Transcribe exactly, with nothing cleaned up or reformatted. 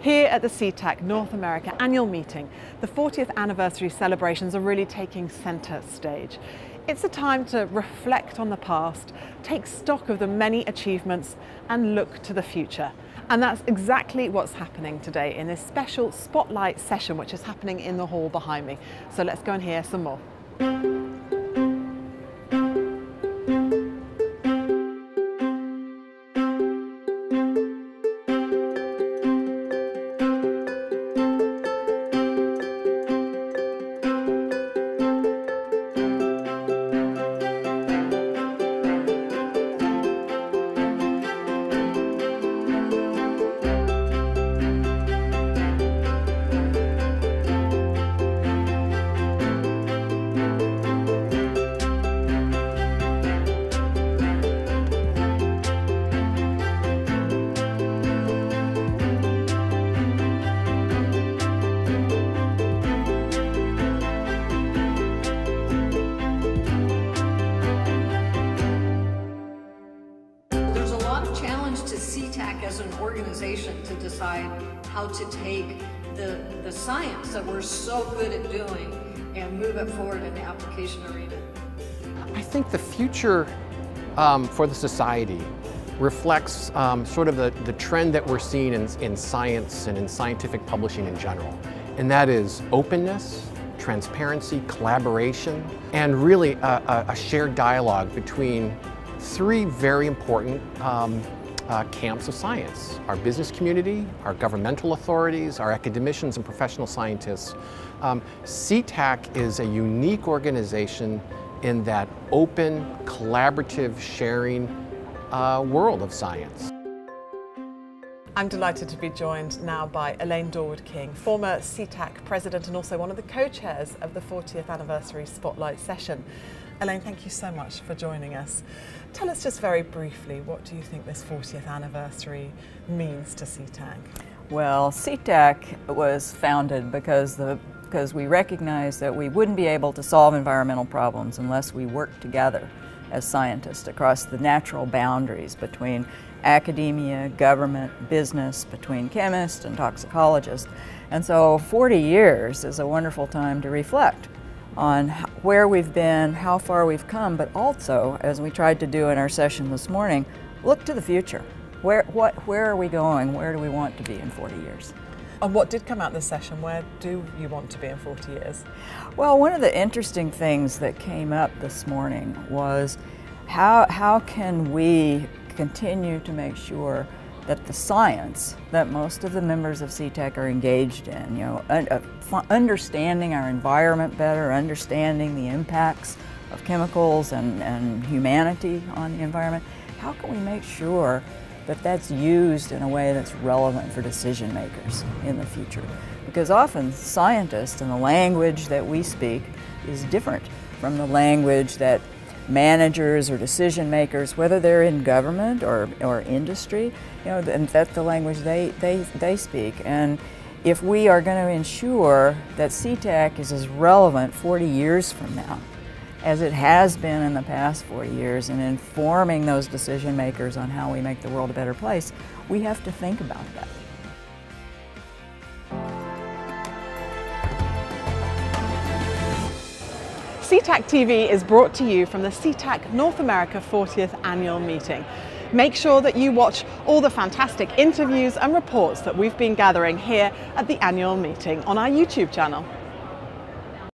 Here at the SETAC North America annual meeting, the fortieth anniversary celebrations are really taking centre stage. It's a time to reflect on the past, take stock of the many achievements and look to the future. And that's exactly what's happening today in this special spotlight session which is happening in the hall behind me. So let's go and hear some more. SETAC as an organization to decide how to take the, the science that we're so good at doing and move it forward in the application arena. I think the future um, for the society reflects um, sort of the, the trend that we're seeing in, in science and in scientific publishing in general, and that is openness, transparency, collaboration, and really a, a shared dialogue between three very important um, Uh, camps of science: our business community, our governmental authorities, our academicians and professional scientists. Um, SETAC is a unique organization in that open, collaborative, sharing uh, world of science. I'm delighted to be joined now by Elaine Dorward-King, former SETAC President and also one of the co-chairs of the fortieth anniversary Spotlight session. Elaine, thank you so much for joining us. Tell us just very briefly, what do you think this fortieth anniversary means to SETAC? Well, SETAC was founded because, the, because we recognized that we wouldn't be able to solve environmental problems unless we worked together as scientists across the natural boundaries between academia, government, business, between chemists and toxicologists. And so forty years is a wonderful time to reflect on where we've been, how far we've come, but also, as we tried to do in our session this morning, look to the future. Where, what, where are we going? Where do we want to be in forty years? And what did come out this session? Where do you want to be in forty years? Well, one of the interesting things that came up this morning was how, how can we continue to make sure that the science that most of the members of SETAC are engaged in, you know, un uh, understanding our environment better, understanding the impacts of chemicals and, and humanity on the environment, how can we make sure that that's used in a way that's relevant for decision makers in the future? Because often scientists and the language that we speak is different from the language that managers or decision makers, whether they're in government or, or industry, you know, and that's the language they, they, they speak. And if we are going to ensure that SETAC is as relevant forty years from now as it has been in the past forty years in informing those decision makers on how we make the world a better place, we have to think about that. SETAC T V is brought to you from the SETAC North America fortieth annual meeting. Make sure that you watch all the fantastic interviews and reports that we've been gathering here at the annual meeting on our YouTube channel.